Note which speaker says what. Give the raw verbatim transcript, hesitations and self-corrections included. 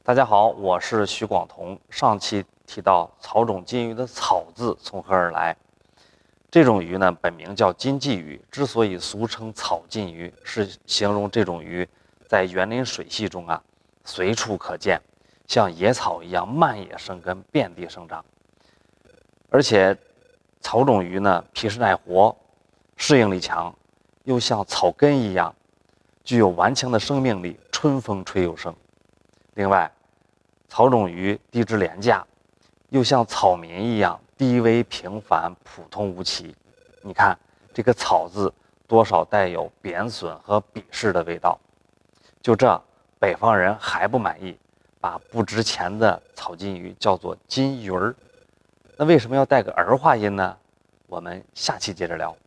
Speaker 1: 大家好，我是徐广同。上期提到草种金鱼的“草”字从何而来？这种鱼呢，本名叫金鲫鱼，之所以俗称草金鱼，是形容这种鱼在园林水系中啊随处可见，像野草一样漫野生根，遍地生长。而且草种鱼呢，皮实耐活，适应力强，又像草根一样，具有顽强的生命力，春风吹又生。另外，草种鱼低质廉价，又像草民一样低微平凡、普通无奇。你看这个“草”字，多少带有贬损和鄙视的味道。就这，北方人还不满意，把不值钱的草金鱼叫做金鱼儿。那为什么要带个儿化音呢？我们下期接着聊。